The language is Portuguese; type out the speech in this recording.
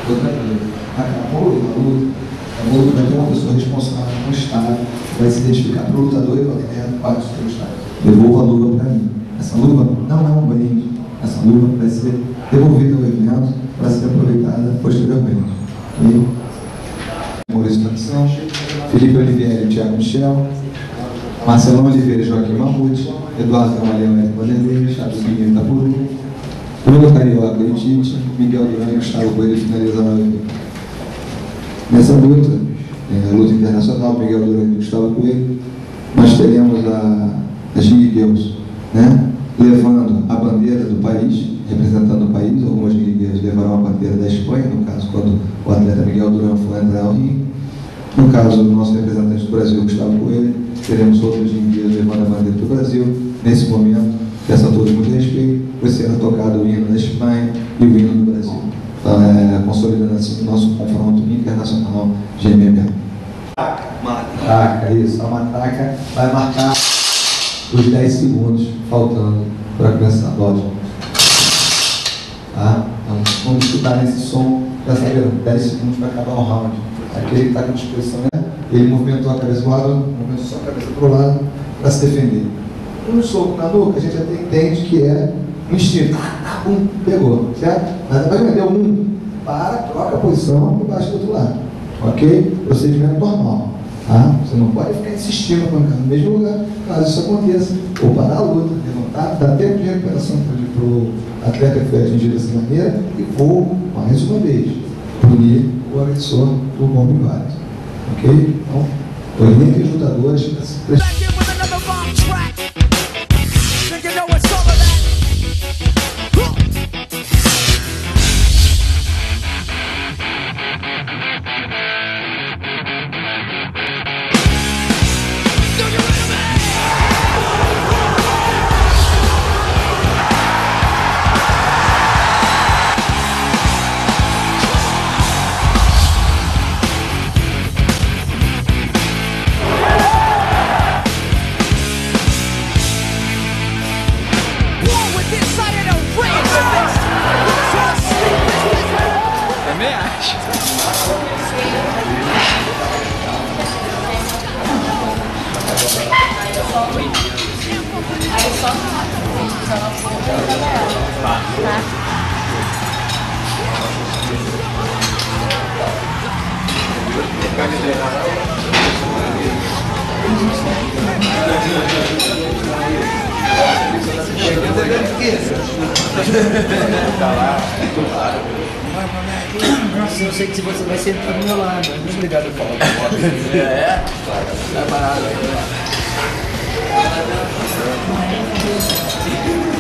outra vez. Acabou a luta, vai ter uma pessoa responsável no Estado, que vai se identificar para o lutador e para o atleta, para o seu Estado. Devolva a luva para mim. Essa luva não é um brinde. Essa luva vai ser devolvida ao evento para ser aproveitada posteriormente. Okay? Maurício Tradição, Felipe Oliveira e Thiago Michel, Marcelão Oliveira e Joaquim Mamute, Eduardo Camalhão e Érico Vanderlei, Charles Pinheiro da Puru, Bruno Carioca e Tite, Miguel Duran e Gustavo Coelho finalizaram o evento. Nessa luta, luta internacional, Miguel Duran e Gustavo Coelho, nós teremos as Girls, né, levando a bandeira do país, representando o país. Algumas Girls levarão a bandeira da Espanha, no caso, quando o atleta Miguel Duran for entrar ao ringue. No caso do nosso representante do Brasil, Gustavo Coelho, teremos outros Girls levando a bandeira do Brasil. Nesse momento, peço a todos muito respeito, vai ser tocado o hino da Espanha e o hino do Brasil, consolidando assim o nosso confronto internacional de MMA. Matraca, isso, a matraca vai marcar os 10 segundos faltando para começar, lógico. Tá? Então, vamos escutar nesse som, já saberam, 10 segundos para acabar o round. Aquele que está com disposição, ele movimentou a cabeça do lado, movimentou só a cabeça para o lado para se defender. Um soco na nuca, a gente até entende que é um instinto. Pegou, certo? Mas depois que deu para, troca a posição e baixa do outro lado. Ok? Procedimento normal. Tá? Você não pode ficar insistindo no mesmo lugar, caso isso aconteça, ou parar a luta, levantar, dar tempo de recuperação para o atleta que foi atingido dessa maneira e vou, mais uma vez, punir o agressor do bombo inválido. Ok? Então, oriente os lutadores para se prestar. Nossa, eu sei que se você vai sentar do meu lado. Muito obrigado por falar. É? Tá parado aí, né?